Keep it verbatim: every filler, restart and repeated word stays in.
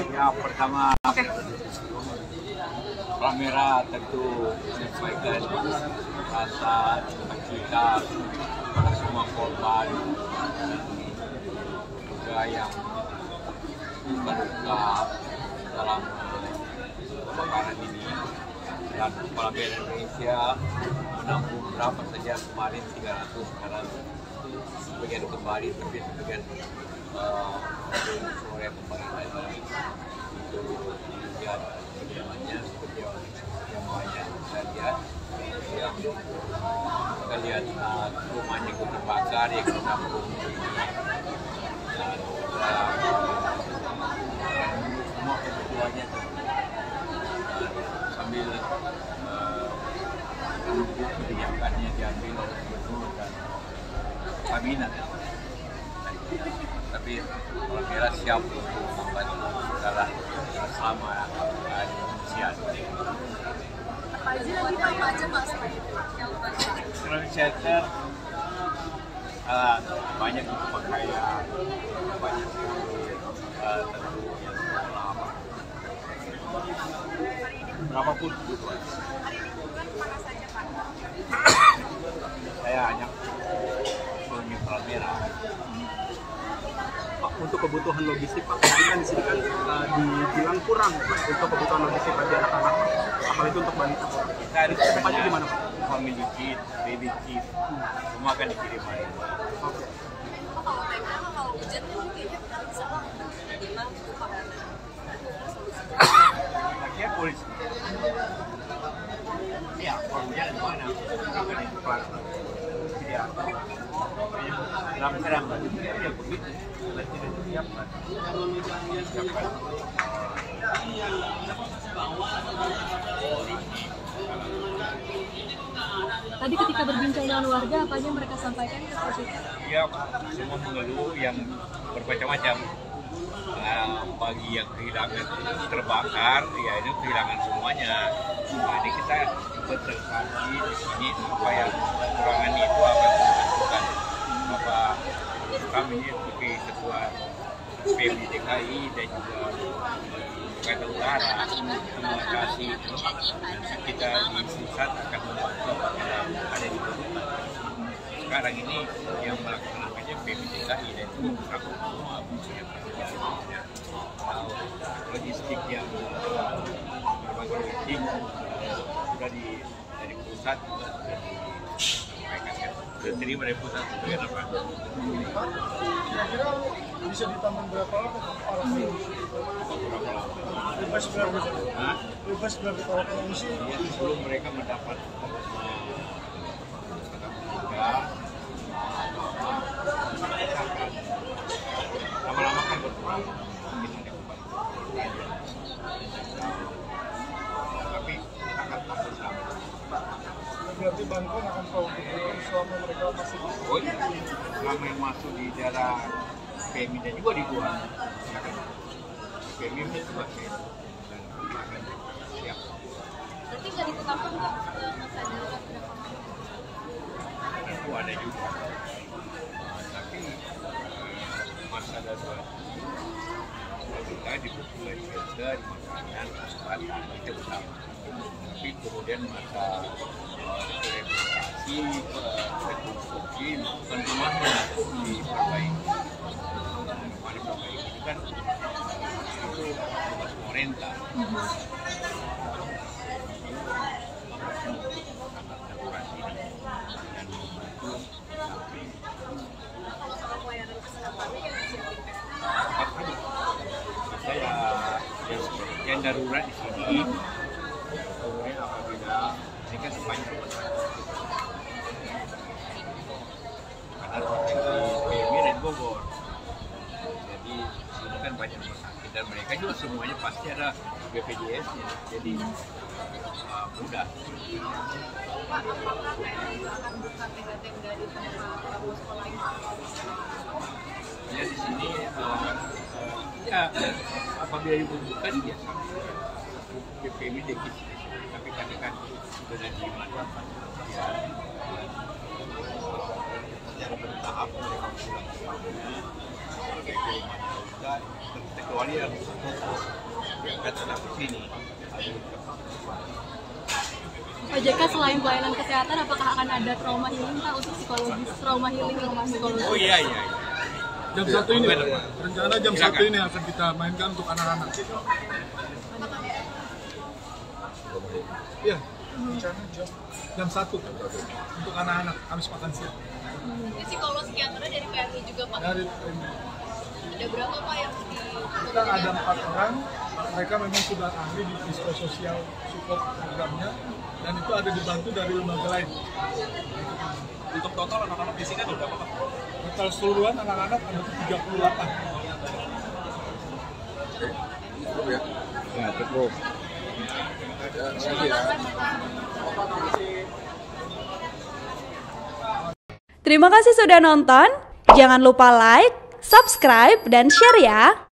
Ya, pertama Oke. Palmera tentu menyampaikan rasa kita pada semua korban dan juga yang luka-luka dalam kebakaran ini. Dan Palmera Indonesia menampung berapa saja kemarin tiga ratus, sekarang sebagian kembali, tapi sebagian uh, sore kembali lagi itu dilihat kediamannya seperti yang banyak kita lihat, yang kita lihat uh, rumahnya itu terbakar, yang menampung dan uh, semua kebutuhannya sambil uh, menunggu kebijakannya diambil oleh gubernur dan Paminan. Tapi Palmera siap untuk membantu segala selama inisiasi. Apa aja lagi Pak? Apa aja Pak selain yang banyak? Kalau shelter uh, banyak untuk pakaian, banyak uh, tentu yang lama. Berapapun kebutuhan. Hari ini bukan mana saja Pak? Saya hanya punya Palmera. Pak, untuk kebutuhan logistik Pak, tadi kan di sini kan uh, dibilang kurang Pak, untuk kebutuhan logistik bagi anak-anak, apalagi untuk balita. Kita harus Kedepannya gimana Pak? family kit, baby kit, semua akan dikirim hari ini. Oke. Kalau Pemda mah kalau hujan tuh kayaknya kita bisa gimana gitu Pak? Solusi. Akhirnya polisi. Ya, kalau hujan di mana? Akan itu kelas. Ya, dalam serang ya begitu. Kalau tidak disiapkan, siapkan. Tadi ketika berbincang dengan warga, apa aja mereka sampaikan ke Pak? Ya, semua mengeluh yang bermacam-macam. Nah, bagi yang kehilangan terbakar, ya ini kehilangan semuanya. Nah, ini kita bertransaksi di sini apa yang kekurangan itu apa yang dilakukan. Bapak kami ini sebagai ketua P M D D K I dan juga Kota Utara, terima kasih. Nanti kita di pusat akan membantu apabila ada dibutuhkan. Sekarang ini yang melaksanakannya P M D D K I dan itu mencakup semua yang ada. Logistik yang berbagai logistik sudah di dari pusat juga sudah disampaikan kan. Sudah terima dari pusat sebagai apa? Kira-kira bisa ditambah berapa lama orang pengungsi? Bebas berapa? Hah? Bebas berapa orang pengungsi? Ya, sebelum mereka mendapat lama-lama kan berkurang, mungkin ada kembali. Tapi kita akan pasti selamat. Berarti bantuan akan selalu diberikan selama mereka masih di Oh iya, selama yang masuk di daerah P M I dan juga di luar, silakan. P M I dan juga saya dan akan siap. Berarti nggak ditetapkan Pak masa darurat berapa lama? Tentu ada juga, uh, tapi uh, masa darurat kita dibutuhkan shelter, makanan, kesehatan itu utama. Tapi kemudian masa rehabilitasi, rekonstruksi, melakukan rumahnya diperbaiki. Rumah diperbaiki itu kan itu tugas pemerintah. Saya yang darurat di sini, kemudian apabila ini kan sepanjang karena di P M I dan Bogor, jadi sini kan banyak rumah sakit dan mereka juga semuanya pasti ada B P J S-nya, jadi uh, mudah. Pak, apakah P M I akan buka tenda-tenda di tempat posko lain? Ya di sini uh, uh, ya apabila dibutuhkan ya B P M I dikit, tapi karena kan sudah dimanfaatkan ya, secara bertahap mereka pulang. keilmuan enggak, kecuali yang kata anak di sini. Pak J K, selain pelayanan kesehatan, apakah akan ada trauma healing Pak untuk psikologis, trauma healing trauma psikologis? Oh iya iya. Jam satu ini, Benar, Pak. Pak. Rencana jam Silakan. satu ini akan kita mainkan untuk anak-anak. Iya, rencana jam jam satu untuk anak-anak habis makan siang. Ini psikolog psikiaternya dari P M I juga Pak. Dari Ada berapa Pak yang di kita ada empat orang, mereka memang sudah ahli di psikososial support programnya, dan itu ada dibantu dari lembaga lain. Untuk total anak-anak di sini ada berapa, Pak? Total keseluruhan anak-anak ada tiga puluh delapan. Ya, cukup. Terima kasih sudah nonton. Jangan lupa like, subscribe, dan share ya.